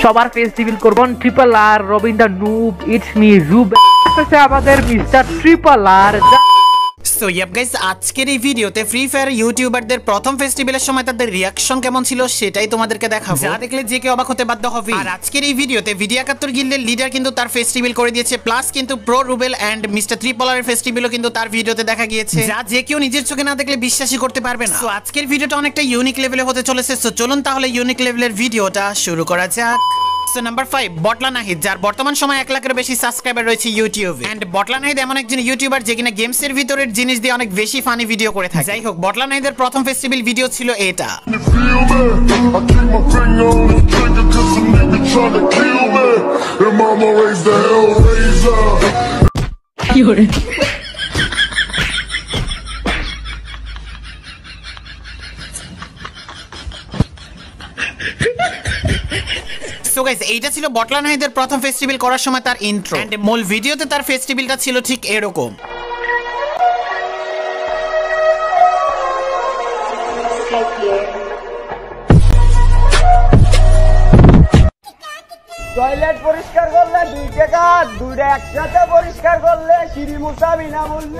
সবার face reveal করব। Triple R Robinda noob, it's me Rubel, আমাদের mister triple R. So yep guys, আজকের এই ভিডিওতে ফ্রি ফায়ার ইউটিউবারদের প্রথম ফেস্টিভ্যালের সময় তাদের রিয়াকশন কেমন ছিল সেটাই তোমাদেরকে দেখাবো, যা দেখলে যে কেউ অবাক হতে বাধ্য হবে। আর আজকের এই ভিডিওতে BD71 গিল্ডের লিডার কিন্তু তার ফেস্টিভ্যাল করে দিয়েছে, প্লাস কিন্তু pro Rubel and mister triple R এর ফেস্টিভ্যালও কিন্তু তার ভিডিওতে দেখা গিয়েছে, যা যে কেউ নিজের চোখে না দেখলে বিশ্বাসই করতে পারবে না। সো আজকের ভিডিওটা অনেকটা ইউনিক লেভেলে হতে চলেছে। সো চলুন তাহলে ইউনিক লেভেলের ভিডিওটা শুরু করা যাক। সো নাম্বার 5, বটলা নাহিদ, যার বর্তমান সময় 1 লাখের বেশি সাবস্ক্রাইবার রয়েছে ইউটিউবে। এন্ড বটলা নাহিদ এমন একজন ইউটিউবার যে কিনা গেমসের ভিতরের জিনিস দিয়ে অনেক বেশি ফানি ভিডিও করে থাকে। যাই হোক, বটলা নাহিদের প্রথম ফেস্টিভ্যাল ভিডিও ছিল এটা। সো গাইস, এইটা ছিল বটলা নাহিদের প্রথম ফেস্টিভ্যাল করার সময় তার ইন্ট্রো, এন্ড মূল ভিডিওতে তার ফেস্টিভ্যালটা ছিল ঠিক এরকম। টয়লেট পরিষ্কার করলে 2 টাকা, দুইটা একসাথে পরিষ্কার করলে সিঁড়ি মুছা বিনামূল্যে।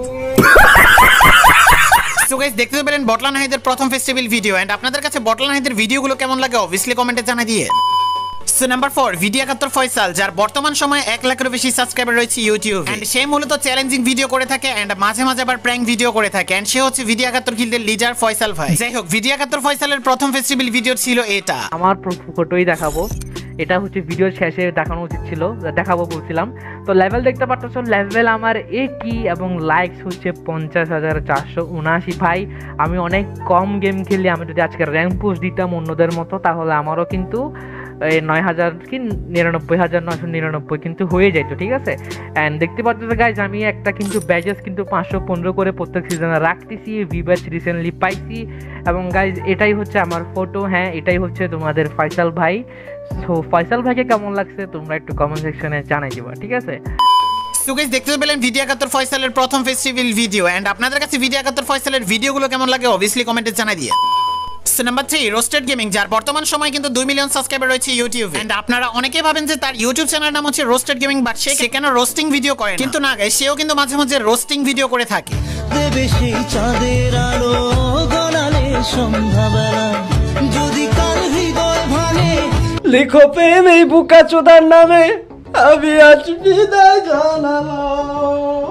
সো গাইস, দেখতে পেলেন বটলা নাহিদের প্রথম ফেস্টিভ্যাল ভিডিও, এন্ড আপনাদের কাছে বটলা নাহিদের ভিডিওগুলো কেমন লাগে অবভিয়াসলি কমেন্টে জানিয়ে দিয়ে। সো নাম্বার 4, BD71 ফয়সাল, যার বর্তমান সময়ে 1 লাখের বেশি সাবস্ক্রাইবার রয়েছে ইউটিউবে। এন্ড সে মূলত চ্যালেঞ্জিং ভিডিও করে থাকে এন্ড মাঝে মাঝে আবার প্র্যাঙ্ক ভিডিও করে থাকে। এন্ড সে হচ্ছে BD71 গিল্ডের লিডার ফয়সাল ভাই। যাই হোক, BD71 ফয়সালের প্রথম ফেস্টিভ্যাল ভিডিও ছিল এটা। আমার ফটোই দেখাবো, এটা হচ্ছে ভিডিওর শেষে দেখানো উচিত ছিল, দেখাবো বলছিলাম। তো লেভেল দেখতে পাচ্ছ, লেভেল আমার 80 এবং লাইকস হচ্ছে 50,479। ভাই আমি অনেক কম গেম খেলি, আমি যদি আজকে র্যাঙ্ক পোস্ট দিতাম অন্যদের মতো তাহলে আমারও কিন্তু 9,000 কি 99,999 কিন্তু হয়ে যাইতো, ঠিক আছে। অ্যান্ড দেখতে পাচ্ছ গাইজ, আমি একটা কিন্তু ব্যাজেস কিন্তু 515 করে প্রত্যেক সিজনে রাখতেছি, ব্যাচ রিসেন্টলি পাইছি। এবং গাইজ এটাই হচ্ছে আমার ফটো, হ্যাঁ এটাই হচ্ছে তোমাদের ফয়সাল ভাই। সো ফয়সাল ভাইকে কেমন লাগছে তোমরা একটু কমেন্ট সেকশনে জানাই দিবা, ঠিক আছে। সো গাইস, দেখতে পেলেন BD71 ফয়সালের প্রথম ফেস্টিভ্যাল ভিডিও, এন্ড আপনাদের কাছে BD71 ফয়সালের ভিডিওগুলো কেমন লাগে অবভিয়াসলি কমেন্টে জানাই দিয়ে। সো নাম্বার 3, রোস্টেড গেমিং, যার বর্তমান সময় কিন্তু 2 মিলিয়ন সাবস্ক্রাইবার রয়েছে ইউটিউবে। এন্ড আপনারা অনেকেই ভাবেন যে তার ইউটিউব চ্যানেলের নাম হচ্ছে রোস্টেড গেমিং, বাট সে কেন রোস্টিং ভিডিও করে না? কিন্তু না গাইস, সেও কিন্তু মাঝে মাঝে রোস্টিং ভিডিও করে থাকে। দেবে সেই চাঁদের আলো গনালে সন্ধ্যাবেলা, যদি কাল হৃদয় ভাঙে লিখো প্রেম এই বুকাচোদার নামে, আমি আজ বিদায় জানালাম।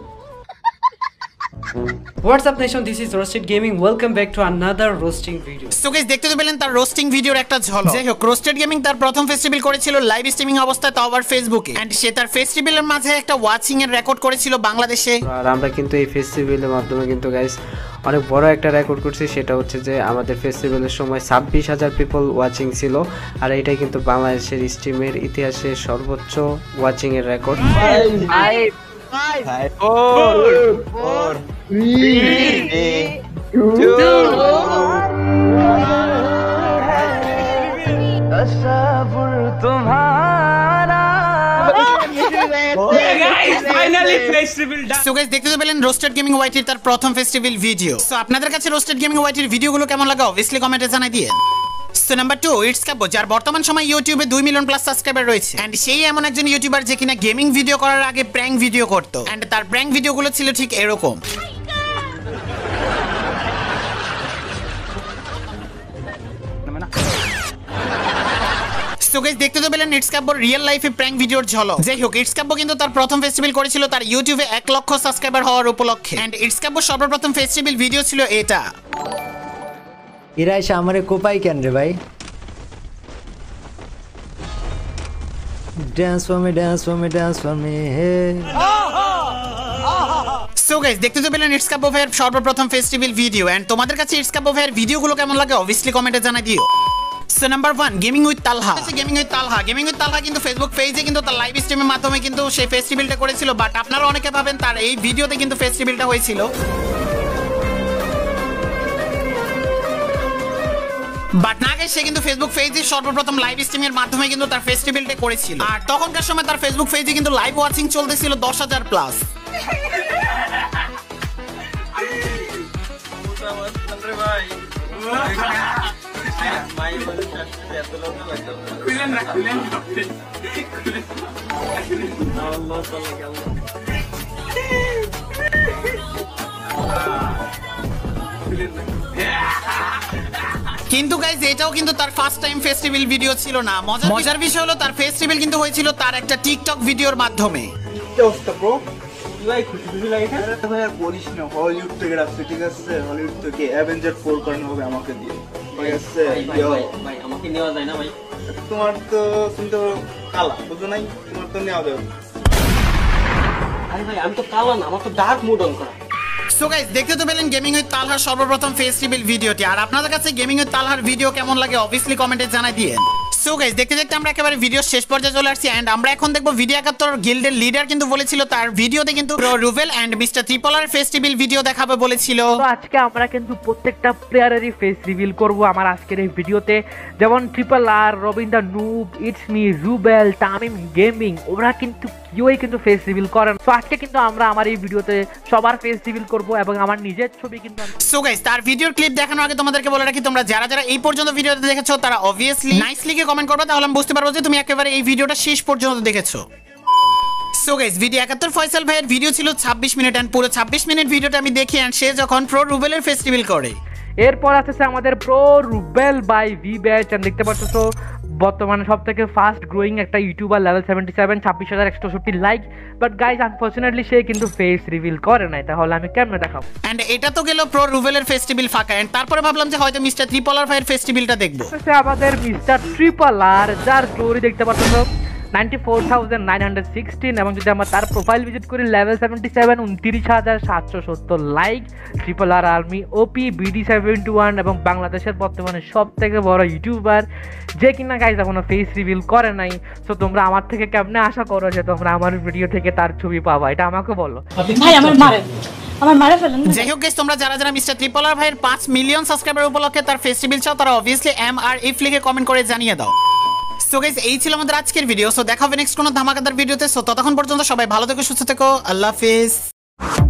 What's up nation, this is Roasted Gaming, welcome back to another roasting video. So guys, দেখতে পেলেন তার রোস্টিং ভিডিওর একটা ঝলক। যাই হোক, রোস্টেড গেমিং তার প্রথম ফেস্টিভ্যাল করেছিল লাইভ স্ট্রিমিং অবস্থায়, তাও আবার ফেসবুকে। এন্ড সে তার ফেস্টিভ্যালের মাঝে একটা ওয়াচিং এর রেকর্ড করেছিল বাংলাদেশে। আর আমরা কিন্তু এই ফেস্টিভ্যালের মাধ্যমে কিন্তু গাইস অনেক বড় একটা রেকর্ড করছি, সেটা হচ্ছে যে আমাদের ফেস্টিভ্যালের সময় 26,000 পিপল ওয়াচিং ছিল। আর এটাই কিন্তু বাংলাদেশের স্ট্রিমের ইতিহাসে সর্বোচ্চ ওয়াচিং এর রেকর্ড। সো গাইস, দেখতে পেলেন রোস্টেড গেমিং ওয়াইটির তার প্রথম ফেস্টিভ্যাল ভিডিও। সো আপনাদের কাছে রোস্টেড গেমিং ওয়াইটির ভিডিওগুলো কেমন লাগে অবভিয়াসলি কমেন্টে জানাই দিয়ে। সো নাম্বার 2, ইটস কাব্য, যার বর্তমান সময় ইউটিউবে 2 মিলিয়ন প্লাস সাবস্ক্রাইবার রয়েছে। এন্ড সেই এমন একজন ইউটিউবার যে কিনা গেমিং ভিডিও করার আগে প্র্যাঙ্ক ভিডিও করতো। এন্ড তার প্র্যাঙ্ক ভিডিওগুলো ছিল ঠিক এরকম। সো গাইস, দেখতে তো পেলেন ইটস কাব্যর রিয়েল লাইফে প্র্যাঙ্ক ভিডিওর ঝলক। যাই হোক, ইটস কাব্য কিন্তু তার প্রথম ফেস্টিভ্যাল করেছিল তার ইউটিউবে 1 লক্ষ সাবস্ক্রাইবার হওয়ার উপলক্ষে। এন্ড ইটস কাব্যর সর্বপ্রথম ফেস্টিভ্যাল ভিডিও ছিল এটা। এরা এসে আমারে কোপাই কেন রে ভাই? Dance for me, dance for me, dance for me, hey. So guys, দেখতে তো পেলেন ইটস কাব্য ভাইয়ের সর্বপ্রথম ফেস্টিভ্যাল ভিডিও। এন্ড তোমাদের কাছে ইটস কাব্য ভাইয়ের ভিডিওগুলো কেমন লাগে অবভিয়াসলি কমেন্টে জানাই দিও। So number 1, gaming with Talha. Gaming with Talha কিন্তু ফেসবুক পেজে কিন্তু তার লাইভ স্ট্রিমের মাধ্যমে কিন্তু সেই ফেস্টিভ্যালটা করেছিল। বাট আপনারা অনেকে ভাবেন তার এই ভিডিওতে কিন্তু ফেস্টিভ্যালটা হয়েছিল। বাট না গাইস, সে কিন্তু ফেসবুক পেজে সর্বপ্রথম লাইভ স্ট্রিমের মাধ্যমে কিন্তু তার ফেস্টিভ্যালটা করেছিল। আর তখনকার সময় তার ফেসবুক পেজে কিন্তু লাইভ ওয়াচিং চলতেছিল 10,000 প্লাস। কিন্তু গাইজ এটাও কিন্তু তার ফার্স্ট টাইম ফেস্টিভ্যাল ভিডিও ছিল না। মজার বিষয় হলো তার ফেস্টিভ্যাল কিন্তু হয়েছিল তার একটা টিকটক ভিডিওর মাধ্যমে। কি অবস্থা ব্রো? ভাই খুশি লাগে না? ভাই আর বলিস না, হলিউড থেকে আসছে, ঠিক আছে? হলিউড থেকে অ্যাভেঞ্জার 4 করানো হবে আমাকে দিয়ে, ঠিক আছে? ভাই আমাকে নেওয়া যায় না ভাই? তোমার তো তুমি তো কালা, বুঝো নাই? তোমার তো নেওয়া যাবে। আরে ভাই আমি তো কালা না, আমার তো ডার্ক মুড অন করা। সো গাইস দেখতে তো পেলেন গেমিং উইথ তালহার সর্বপ্রথম ফেস্টিভ্যাল ভিডিওটি। আর আপনাদের কাছে গেমিং উইথ তালহার ভিডিও কেমন লাগে অবভিয়াসলি কমেন্টে জানাই দিয়েন। সো গাইস দেখতে দেখতে আমরা একেবারে ভিডিও শেষ পর্যায়ে চলে আসছি এন্ড আমরা এখন দেখব BD71 গিল্ডের লিডার কিন্তু বলেছিল তার ভিডিওতে কিন্তু Rubel and mister triple R festival video দেখাবে বলেছিল। তো আজকে আমরা কিন্তু প্রত্যেকটা প্লেয়ারেরই ফেস রিভিল করব আমার আজকের এই ভিডিওতে, যেমন triple R, Robinda noob, it's me, Rubel, Tamim gaming, ওরা কিন্তু কেউই কিন্তু ফেস রিভিল করেন। তো আজকে কিন্তু আমরা আমার এই ভিডিওতে সবার ফেস রিভিল করব এবং আমার নিজের ছবি কিন্তু। সো গাইস তার ভিডিওর ক্লিপ দেখানোর আগে তোমাদেরকে বলে রাখি, তোমরা যারা যারা এই পর্যন্ত ভিডিওতে দেখেছো তারা অবভিয়াসলি নাইসলি কে কমেন্ট করবে, তাহলে আমি বুঝতে পারবো যে তুমি একেবারে এই ভিডিওটা শেষ পর্যন্ত দেখেছো। সো গাইস BD71 ফয়সাল ভাইয়ের ভিডিও ছিল 26 মিনিট এন্ড পুরো 26 মিনিট ভিডিওটা আমি দেখি এন্ড সে যখন প্রো রুবেলের ফেস্টিভ্যাল করে। এরপর আসছে আমাদের pro Rubel by V batch, দেখতে পাচ্ছ বর্তমানে সব থেকে ফাস্ট গ্রোয়িং একটা YouTuber, level 77, 26,164 like. But guys unfortunately সে কিন্তু ফেস রিভিল করে নাই, তাহলে আমি কেমনে দেখাবো? এন্ড এটা তো গেল প্রো রুবেলের ফেস্টিভ্যাল ফাঁকা এন্ড তারপরে ভাবলাম যে হয়তো মিস্টার ত্রিপলার ভাইয়ের ফেস্টিভ্যালটা দেখবো। আমাদের মিস্টার ট্রিপলার, যার গ্লোরি দেখতে পাচ্ছ 94,916 এবং যদি আমরা তার প্রোফাইল ভিজিট করি level 77, 29,770 like. Triple R army OP, BD71 এবং বাংলাদেশের বর্তমানে সব থেকে বড় ইউটিউবার, যে কিনা গাইজ এখনো ফেস রিভিল করে নাই। তো তোমরা আমার থেকে কেমনে আশা করো যে তোমরা আমার ভিডিও থেকে তার ছবি পাবা? এটা আমাকে বলো ভাই। আমার মারে ফেলেন। যাই হোক গাইস তোমরা যারা যারা মিস্টার ত্রিপলার ভাইয়ের 5 মিলিয়ন সাবস্ক্রাইবার উপলক্ষে তার ফেস্টিভ্যাল চাও তারা অবভিয়াসলি MRF লিখে কমেন্ট করে জানিয়ে দাও। সো গাইস এই ছিল আমাদের আজকের ভিডিও। সো দেখা হবে নেক্সট কোনো ধামাকাদার ভিডিওতে। সো ততক্ষণ পর্যন্ত সবাই ভালো থেকো, সুস্থ থেকো, আল্লাহ হাফেজ।